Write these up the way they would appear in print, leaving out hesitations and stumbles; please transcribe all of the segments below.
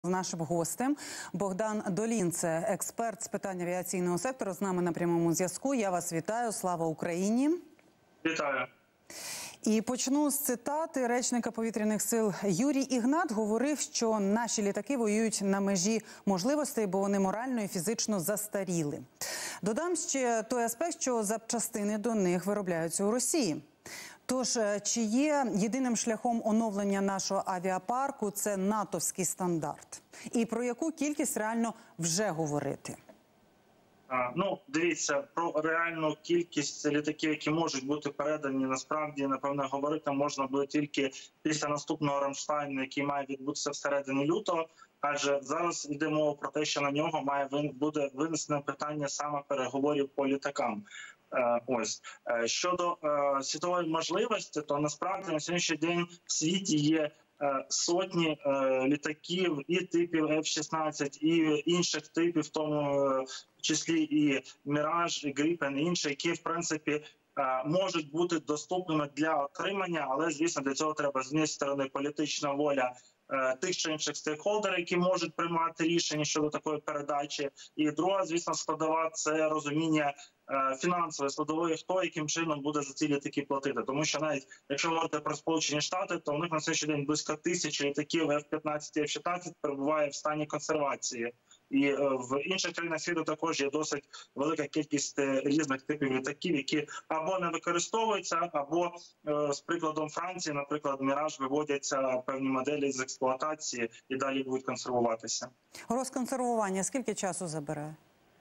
З нашим гостем Богдан Долін, це експерт з питань авіаційного сектору, з нами на прямому зв'язку. Я вас вітаю. Слава Україні! Вітаю! І почну з цитати речника повітряних сил. Юрій Ігнат говорив, що наші літаки воюють на межі можливостей, бо вони морально і фізично застаріли. Додам ще той аспект, що запчастини до них виробляються у Росії. Тож, чи є єдиним шляхом оновлення нашого авіапарку це натовський стандарт? І про яку кількість реально вже говорити? Дивіться, про реальну кількість літаків, які можуть бути передані, насправді, напевно, говорити можна буде тільки після наступного Рамштайну, який має відбутися всередині лютого, адже зараз йде мова про те, що на нього буде винесено питання саме переговорів по літакам. Щодо світової можливості, то насправді на сьогоднішній день в світі є сотні літаків і типів F-16, і інших типів, в тому числі і Міраж, і Гріпен, і інші, які, в принципі, можуть бути доступними для отримання, але, звісно, для цього треба з однієї сторони політична воля тих чи інших стейкхолдерів, які можуть приймати рішення щодо такої передачі. І друга, звісно, складова – це розуміння фінансової складової, хто яким чином буде за ці літаки платити. Тому що навіть, якщо говорити про Сполучені Штати, то у них на сьогоднішній день близько 1000 літаків F-15 і F-16 перебуває в стані консервації. І в інших країнах світу також є досить велика кількість різних типів літаків, які або не використовуються, або, з прикладом Франції, наприклад, Міраж, виводяться певні моделі з експлуатації і далі будуть консервуватися. Розконсервування скільки часу забере?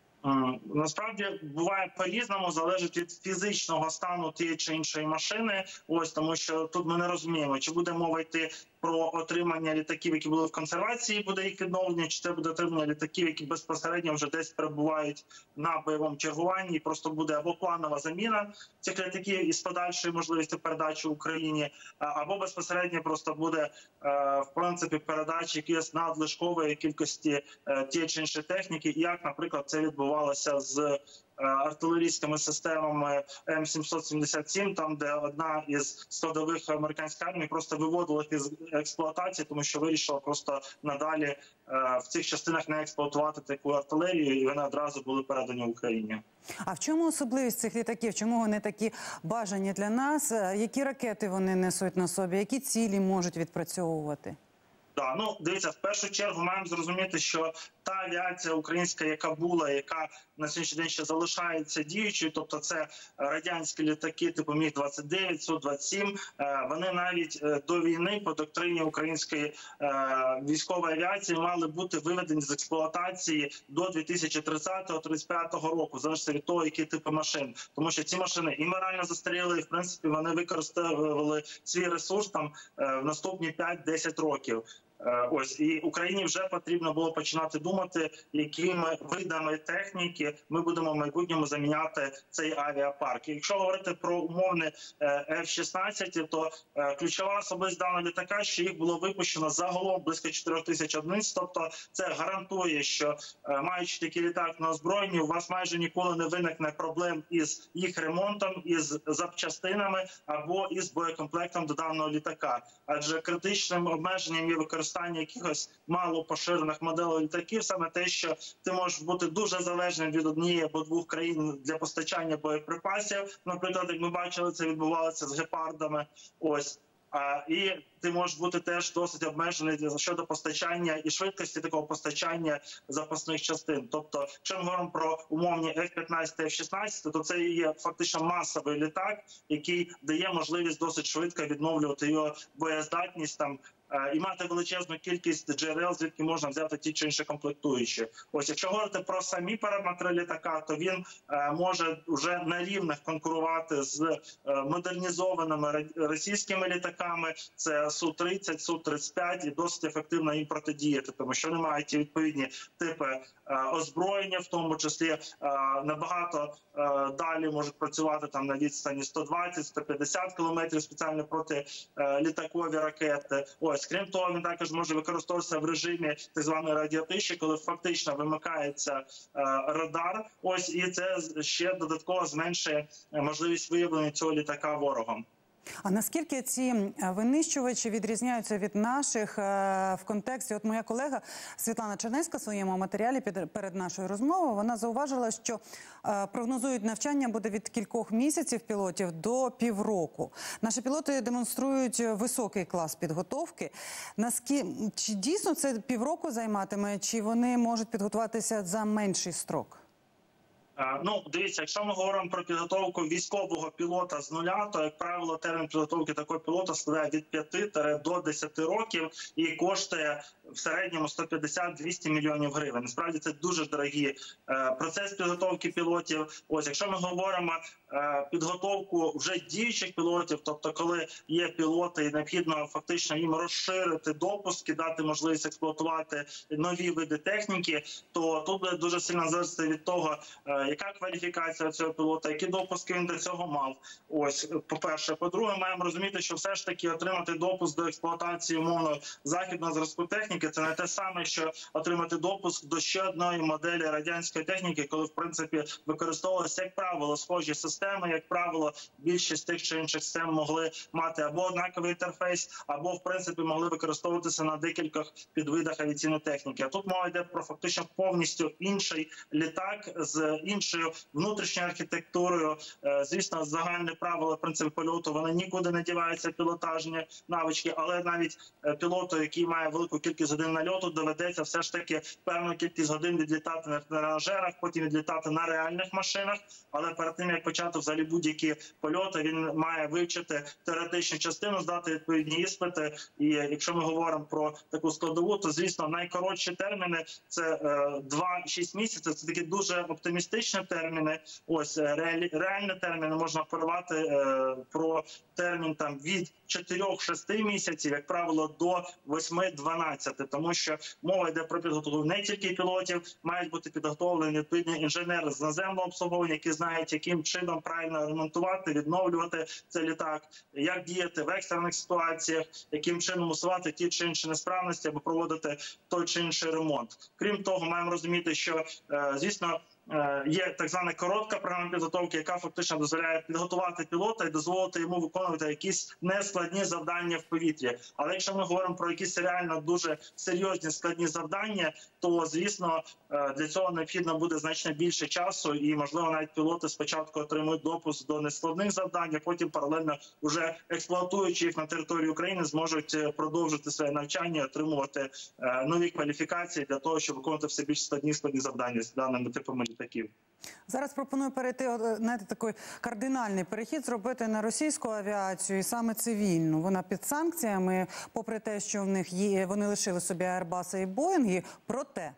Насправді буває по-різному, залежить від фізичного стану тієї чи іншої машини. Тому що тут ми не розуміємо, чи буде мова йти про отримання літаків, які були в консервації, буде їх відновлення, чи це буде отримання літаків, які безпосередньо вже десь перебувають на бойовому чергуванні, і просто буде або планова заміна цих літаків із подальшою можливістю передачі Україні, або безпосередньо просто буде, в принципі, передача якоїсь надлишкової кількості тієї чи іншої техніки, як, наприклад, це відбувалося з артилерійськими системами М777, там, де одна із складових американської армії просто виводила їх з експлуатації, тому що вирішила просто надалі в цих частинах не експлуатувати таку артилерію, і вони одразу були передані Україні. А в чому особливість цих літаків? Чому вони такі бажані для нас? Які ракети вони несуть на собі? Які цілі можуть відпрацьовувати? Дивіться, в першу чергу маємо зрозуміти, що та авіація українська, яка була, яка на сьогоднішній день ще залишається діючою, тобто це радянські літаки типу Міг-29, Су-27, вони навіть до війни по доктрині української військової авіації мали бути виведені з експлуатації до 2030-35 року, залежно від того, які типи машин. Тому що ці машини і морально застаріли, і в принципі вони використовували свій ресурс там в наступні 5-10 років. І Україні вже потрібно було починати думати, якими видами техніки ми будемо в майбутньому заміняти цей авіапарк. Якщо говорити про умовне F-16, то ключова особливість даного літака, що їх було випущено загалом близько 4000 одиниць, тобто це гарантує, що маючи такий літак на озброєнні, у вас майже ніколи не виникне проблем із їх ремонтом, із запчастинами або із боєкомплектом до даного літака. Адже критичним обмеженням є використання якихось мало поширених моделей літаків, саме те, що ти можеш бути дуже залежним від однієї або двох країн для постачання боєприпасів. Наприклад, як ми бачили, це відбувалося з гепардами. І ти можеш бути теж досить обмежений щодо постачання і швидкості такого постачання запасних частин. Тобто, якщо ми говоримо про умовні F-15 та F-16, то це є фактично масовий літак, який дає можливість досить швидко відновлювати його боєздатність і мати величезну кількість джерел, звідки можна взяти ті чи інші комплектуючі. Якщо говорити про самі параметри літака, то він може вже на рівних конкурувати з модернізованими російськими літаками. Це Су-30, Су-35, і досить ефективно їм протидіяти, тому що вони мають відповідні типи озброєння, в тому числі набагато далі можуть працювати на відстані 120-150 кілометрів спеціально протилітакові ракети. Крім того, він також може використовуватися в режимі так званої радіотиші, коли фактично вимикається радар. І це ще додатково зменшує можливість виявлення цього літака ворогом. А наскільки ці винищувачі відрізняються від наших в контексті? От моя колега Світлана Чернецька в своєму матеріалі перед нашою розмовою, вона зауважила, що прогнозують навчання буде від кількох місяців пілотів до півроку. Наші пілоти демонструють високий клас підготовки. Чи дійсно це півроку займатиме, чи вони можуть підготуватися за менший строк? Ну, дивіться, якщо ми говоримо про підготовку військового пілота з нуля, то, як правило, термін підготовки такого пілота складає від 5 до 10 років і коштує в середньому 150-200 мільйонів гривень. Насправді це дуже дорогі процес підготовки пілотів. Ось, якщо ми говоримо підготовку вже діючих пілотів, тобто коли є пілоти і необхідно фактично їм розширити допуски, дати можливість експлуатувати нові види техніки, то тут буде дуже сильно залежати від того, яка кваліфікація цього пілота, які допуски він до цього мав. Ось, по-перше. По-друге, маємо розуміти, що все ж таки отримати допуск до експлуатації умовно західного зразку техніки – це не те саме, що отримати допуск до ще одної моделі радянської техніки, коли, в принципі, використовувалися, як правило, схожі системи, як правило, більшість тих чи інших систем могли мати або однаковий інтерфейс, або, в принципі, могли використовуватися на декількох підвидах авіаційної техніки. А тут мова йде про фактично повністю інший літак з іншою внутрішньою архітектурою. Звісно, загальне правило, принцип польоту, вони нікуди не діваються, пілотажні навички, але навіть пілоту, який має велику кількість годин нальоту, доведеться все ж таки певну кількість годин відлітати на тренажерах, потім відлітати на реальних машинах. Але перед тим, як почати взагалі будь-які польоти, він має вивчити теоретичну частину, здати відповідні іспити. І якщо ми говоримо про таку складову, то, звісно, найкоротші терміни – це 2-6 місяців. Це такі дуже оптимістичні терміни. Ось, реальні терміни можна порвати про термін там від 4-6 місяців, як правило, до 8-12. Тому що мова йде про підготовку не тільки пілотів, мають бути підготовлені відповідні інженери з наземного обслуговування, які знають, яким чином правильно ремонтувати, відновлювати цей літак, як діяти в екстрених ситуаціях, яким чином усувати ті чи інші несправності або проводити той чи інший ремонт. Крім того, маємо розуміти, що, звісно, є так звана коротка програма підготовки, яка фактично дозволяє підготувати пілота і дозволити йому виконувати якісь нескладні завдання в повітрі. Але якщо ми говоримо про якісь реально дуже серйозні складні завдання, то, звісно, для цього необхідно буде значно більше часу і, можливо, навіть пілоти спочатку отримують допуск до нескладних завдань, а потім паралельно, вже експлуатуючи їх на території України, зможуть продовжити своє навчання, отримувати нові кваліфікації для того, щоб виконувати все більш складні завдання з даними типами літаків. Зараз пропоную перейти, знаєте, такий кардинальний перехід зробити на російську авіацію, і саме цивільну. Вона під санкціями, попри те, що в них є, вони лишили собі Airbus і Boeing, проте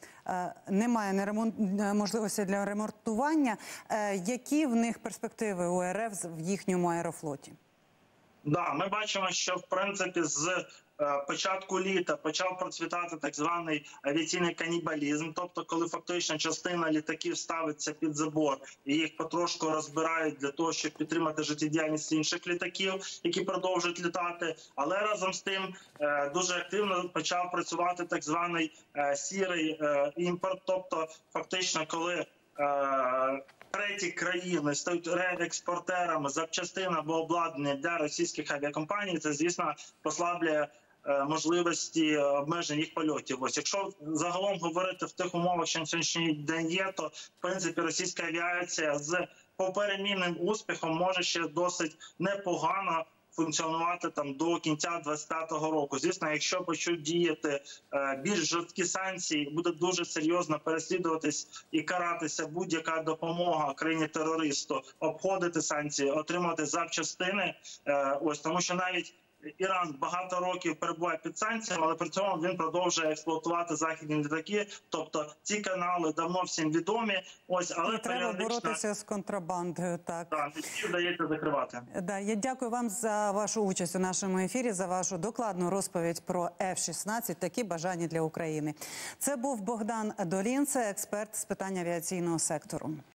немає можливості для ремонтування. Які в них перспективи у РФ в їхньому аерофлоті? Да, ми бачимо, що, в принципі, з початку літа почав процвітати так званий авіаційний канібалізм, тобто коли фактично частина літаків ставиться під забор і їх потрошку розбирають для того, щоб підтримати життєдіяльність інших літаків, які продовжують літати. Але разом з тим дуже активно почав працювати так званий сірий імпорт, тобто фактично коли треті країни стають реекспортерами запчастин або обладнання для російських авіакомпаній, це, звісно, послаблює можливості обмежень їх польотів. Ось, якщо загалом говорити в тих умовах, що на сьогоднішній день є, то, в принципі, російська авіація з поперемінним успіхом може ще досить непогано функціонувати там до кінця 2025 року. Звісно, якщо почнуть діяти більш жорсткі санкції, буде дуже серйозно переслідуватись і каратися будь-яка допомога країні-терористу, обходити санкції, отримати запчастини. Ось, тому що навіть Іран багато років перебуває під санкціями, але при цьому він продовжує експлуатувати західні літаки. Тобто ці канали давно всім відомі. Ось, але треба боротися з контрабандою. Так, їх вдається закривати. Да, я дякую вам за вашу участь у нашому ефірі, за вашу докладну розповідь про F-16. Такі бажання для України. Це був Богдан Долінце, експерт з питань авіаційного сектору.